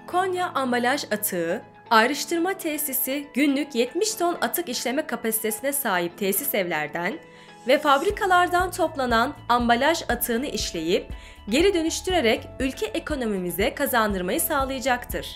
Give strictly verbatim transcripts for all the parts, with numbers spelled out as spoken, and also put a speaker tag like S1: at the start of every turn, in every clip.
S1: Konya Ambalaj Atığı, ayrıştırma tesisi günlük yetmiş ton atık işleme kapasitesine sahip tesis evlerden ve fabrikalardan toplanan ambalaj atığını işleyip geri dönüştürerek ülke ekonomimize kazandırmayı sağlayacaktır.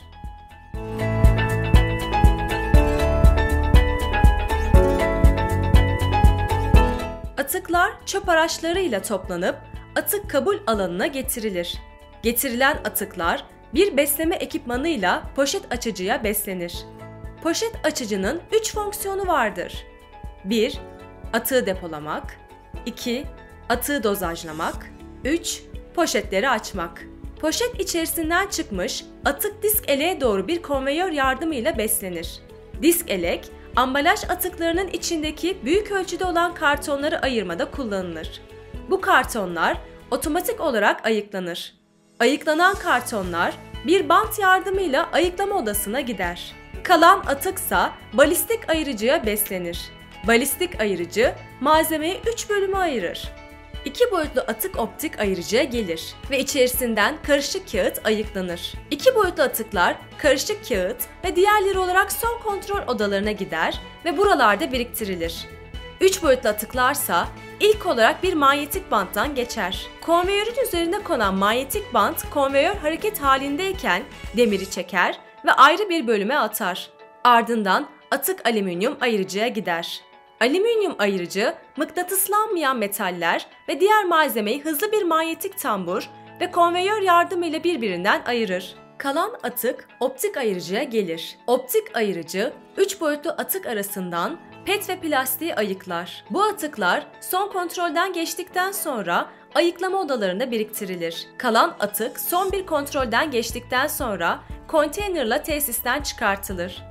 S1: Atıklar çöp araçlarıyla toplanıp atık kabul alanına getirilir. Getirilen atıklar bir besleme ekipmanıyla poşet açıcıya beslenir. Poşet açıcının üç fonksiyonu vardır. bir Atığı depolamak. iki Atığı dozajlamak. üç Poşetleri açmak. Poşet içerisinden çıkmış atık disk eleğe doğru bir konveyör yardımıyla beslenir. Disk elek, ambalaj atıklarının içindeki büyük ölçüde olan kartonları ayırmada kullanılır. Bu kartonlar otomatik olarak ayıklanır. Ayıklanan kartonlar bir bant yardımıyla ayıklama odasına gider. Kalan atıksa balistik ayırıcıya beslenir. Balistik ayırıcı malzemeyi üç bölüme ayırır. İki boyutlu atık optik ayırıcıya gelir ve içerisinden karışık kağıt ayıklanır. İki boyutlu atıklar karışık kağıt ve diğerleri olarak son kontrol odalarına gider ve buralarda biriktirilir. Üç boyutlu atıklarsa ilk olarak bir manyetik banttan geçer. Konveyörün üzerine konan manyetik bant konveyör hareket halindeyken demiri çeker ve ayrı bir bölüme atar. Ardından atık alüminyum ayırıcıya gider. Alüminyum ayırıcı, mıknatıslanmayan metaller ve diğer malzemeyi hızlı bir manyetik tambur ve konveyör yardımıyla birbirinden ayırır. Kalan atık optik ayırıcıya gelir. Optik ayırıcı, üç boyutlu atık arasından pet ve plastiği ayıklar. Bu atıklar son kontrolden geçtikten sonra ayıklama odalarında biriktirilir. Kalan atık son bir kontrolden geçtikten sonra konteynerla tesisten çıkartılır.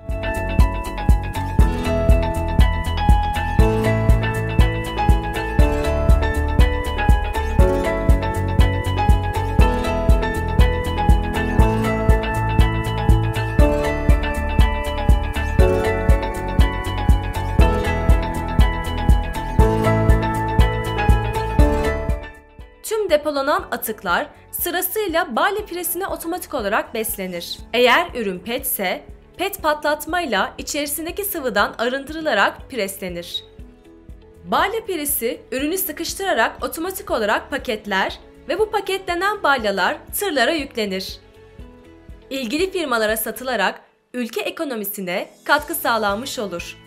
S1: Tüm depolanan atıklar sırasıyla balya piresine otomatik olarak beslenir. Eğer ürün pet ise pet patlatmayla içerisindeki sıvıdan arındırılarak preslenir. Balya piresi ürünü sıkıştırarak otomatik olarak paketler ve bu paketlenen balyalar tırlara yüklenir. İlgili firmalara satılarak ülke ekonomisine katkı sağlanmış olur.